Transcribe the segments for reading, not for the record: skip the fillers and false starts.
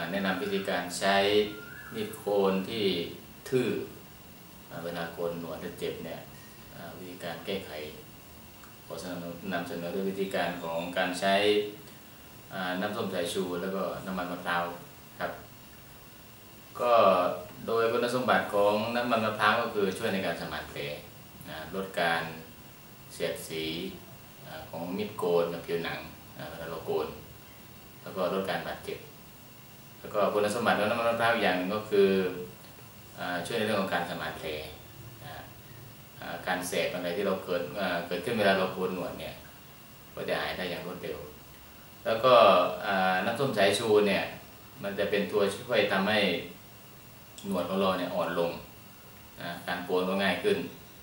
แนะนำวิธีการใช้มีดโคนที่ทื่อเวลาโกนหนวดจะเจ็บเนี่ยวิธีการแก้ไขขอนำเสนอด้วยวิธีการของการใช้น้ำส้มสายชูแล้วก็น้ำมันมะพร้าวครับก็โดยคุณสมบัติของน้ำมันมะพร้าวก็คือช่วยในการสมานแผลลดการเสียดสีของมีดโกนกับผิวหนังเวลาเราโกนแล้วก็ลดการบาดเจ็บแล้วก็คุณสมบัติของน้ำมันมะพร้าวอย่างนึงก็คือช่วยในเรื่องของการสมานแผลการแสบอะไรที่เราเกิดขึ้นเวลาเราโกนหนวดเนี่ยก็จะหายได้อย่างรวดเร็วแล้วก็น้ำส้มสายชูเนี่ยมันจะเป็นตัวช่วยทำให้หนวดของเราเนี่ยอ่อนลงการโกนก็ง่ายขึ้น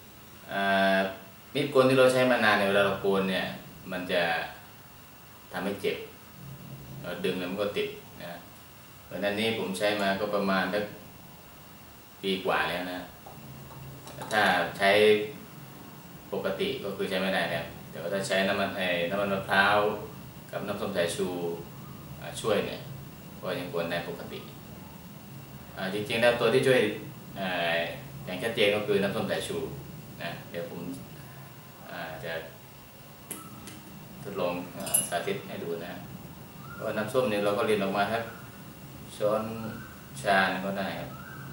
มีดโกนที่เราใช้มานานในเวลาเราโกนเนี่ยมันจะทำให้เจ็บเราดึงแล้วมันก็ติดนะเพราะนั้นนี้ผมใช้มาก็ประมาณสักปีกว่าแล้วนะถ้าใช้ปกติก็คือใช้ไม่ได้แล้วแต่ว่าถ้าใช้น้ำมันมะพร้าวกับน้ำส้มสายชูช่วยเนี่ยก็ยังโกนได้ปกติจริงๆแล้วตัวที่ช่วยอย่างชัดเจนก็คือน้ำส้มสายชูนะเดี๋ยวผมจะทดลองสาธิตให้ดูนะก็น้ำส้มเนี่ยเราก็เรียนออกมาครับช้อนชาก็ได้ครับ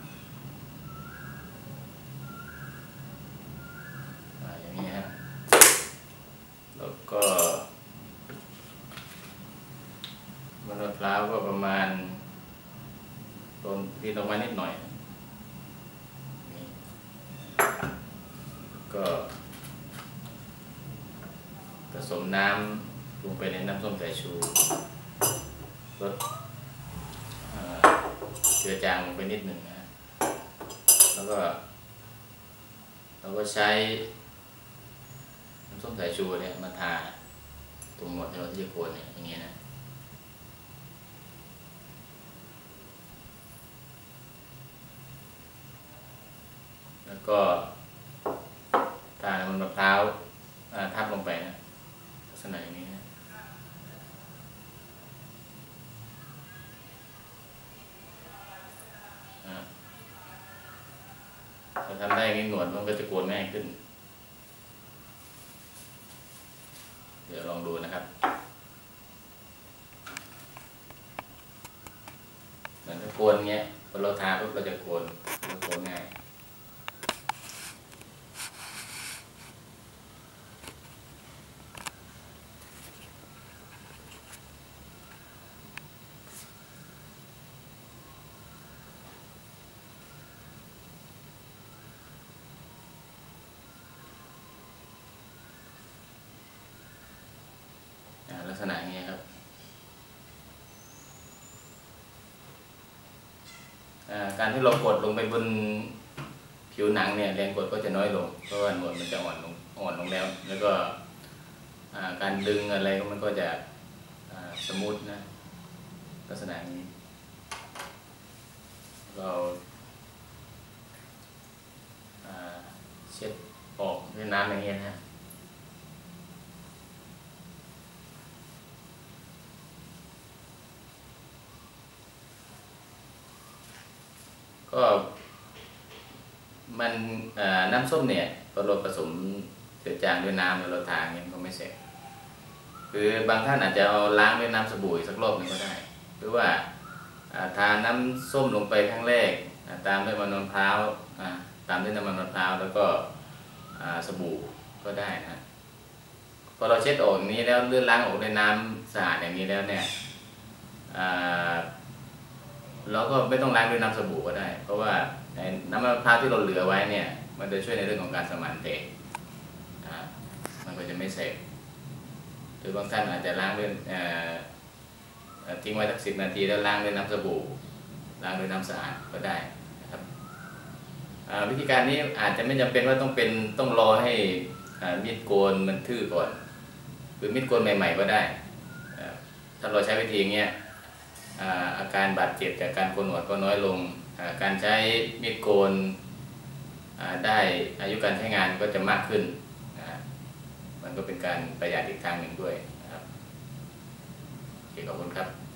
อย่างนี้ฮะแล้วก็มะพร้าวก็ประมาณลงที่ลงมานิดหน่อยก็ผสมน้ำลงไปในน้ำส้มสายชูลดเจือจางลงไปนิดหนึ่งนะแล้วก็เราก็ใช้น้ำส้มสายชูเนี่ยมาทาตรงหนวดที่เราจะโกนเนี่ยอย่างเงี้ยนะแล้วก็ทาน้ำมันมะพร้าวทับลงไปนะลักษณะอย่างนี้นะพอทำได้อย่างนี้หนวดมันก็จะโกนง่ายขึ้นเดี๋ยวลองดูนะครับเหมือนถ้าโกนเงี้ยพอเราทาปุ๊บเราจะโกนง่ายลักษณะอย่างนี้ครับการที่เรากดลงไปบนผิวหนังเนี่ยแรงกดก็จะน้อยลงเพราะว่าหนวดมันจะอ่อนลงแล้วก็การดึงอะไรมันก็จะสมูทนะลักษณะนี้เราเช็ดออกด้วยน้ำอย่างนี้นะก็มันน้ำส้มเนี่ยพอเราผสมเจือจางด้วยน้ำแล้วเราทาเงี้ยก็ไม่เสร็จคือบางท่านอาจจะเอาล้างด้วยน้ำสบู่สักรอบนึงก็ได้หรือว่าทาน้ำส้มลงไปครั้งแรกตามด้วยน้ำมันมะพร้าวแล้วก็สบู่ก็ได้นะพอเราเช็ดออกอย่างนี้แล้วเลื่อนล้างออกด้วยน้ำสะอาดอย่างนี้แล้วเนี่ยเราก็ไม่ต้องล้างด้วยน้ำสบู่ก็ได้เพราะว่าน้ำมะพร้าวที่เราเหลือไว้เนี่ยมันจะช่วยในเรื่องของการสมานแผลมันก็จะไม่เสพหรือบางท่านอาจจะล้างด้วยทิ้งไว้สัก10 นาทีแล้วล้างด้วยน้ำสบู่ล้างด้วยน้ำสะอาดก็ได้นะครับวิธีการนี้อาจจะไม่จำเป็นว่าต้องรอให้มีดโกนมันทื่อก่อนหรือมีดโกนใหม่ๆก็ได้ถ้าเราใช้วิธีอย่างเงี้ยอาการบาดเจ็บจากการโกนหนวดก็น้อยลงการใช้มีดโกนได้อายุการใช้งานก็จะมากขึ้นมันก็เป็นการประหยัดอีกทางหนึ่งด้วยนะครับขอบคุณครับ